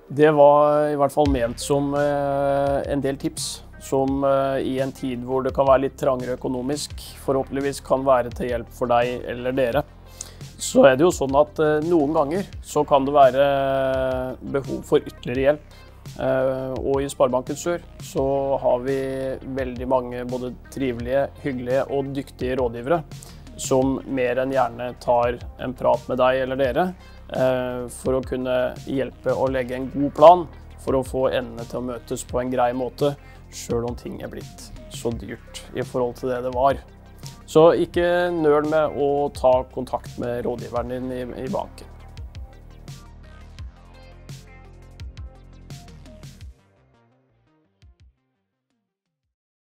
Det var i hvert fall ment som en del tips, som i en tid hvor det kan være litt trangere økonomisk, forhåpentligvis kan være til hjelp for deg eller dere. Så er det jo sånn at noen ganger så kan det være behov for ytterligere hjelp. Og i Sparebanken Sør så har vi veldig mange både trivelige, hyggelige og dyktige rådgivere som mer enn gjerne tar en prat med deg eller dere for å kunne hjelpe å legge en god plan for å få endene til å møtes på en grei måte, selv om ting er blitt så dyrt i forhold til det det var. Så ikke nøl med å ta kontakt med rådgiveren din i banken.